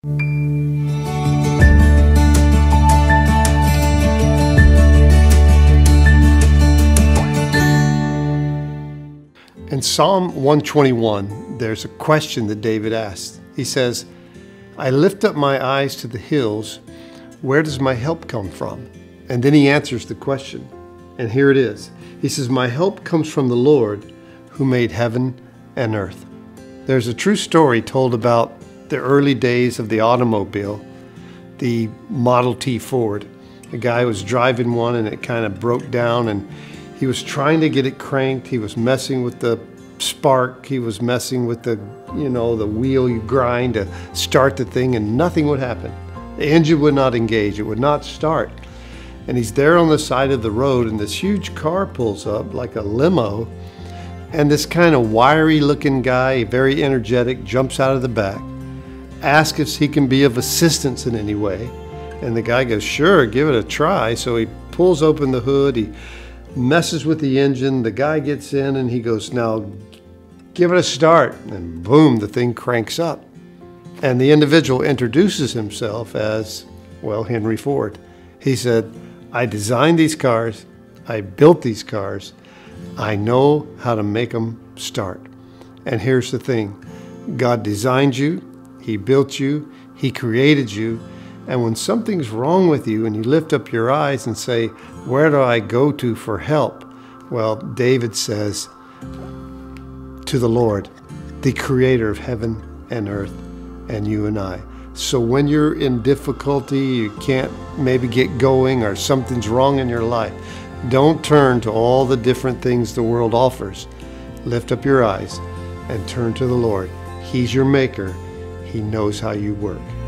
In Psalm 121, there's a question that David asked. He says, I lift up my eyes to the hills. Where does my help come from? And then he answers the question. And here it is. He says, my help comes from the Lord who made heaven and earth. There's a true story told about the early days of the automobile, the Model T Ford. A guy was driving one and it kind of broke down, and he was trying to get it cranked. He was messing with the spark. He was messing with the, the wheel you grind to start the thing, and nothing would happen. The engine would not engage. It would not start. And he's there on the side of the road, and this huge car pulls up like a limo, and this kind of wiry looking guy, very energetic, jumps out of the back, asks if he can be of assistance in any way. And the guy goes, sure, give it a try. So he pulls open the hood, he messes with the engine, the guy gets in and he goes, now give it a start. And boom, the thing cranks up. And the individual introduces himself as, well, Henry Ford. He said, I designed these cars, I built these cars, I know how to make them start. And here's the thing, God designed you, He built you, He created you, and when something's wrong with you and you lift up your eyes and say, where do I go to for help? Well, David says, to the Lord, the creator of heaven and earth, and you and I. So when you're in difficulty, you can't maybe get going, or something's wrong in your life, don't turn to all the different things the world offers. Lift up your eyes and turn to the Lord. He's your maker. He knows how you work.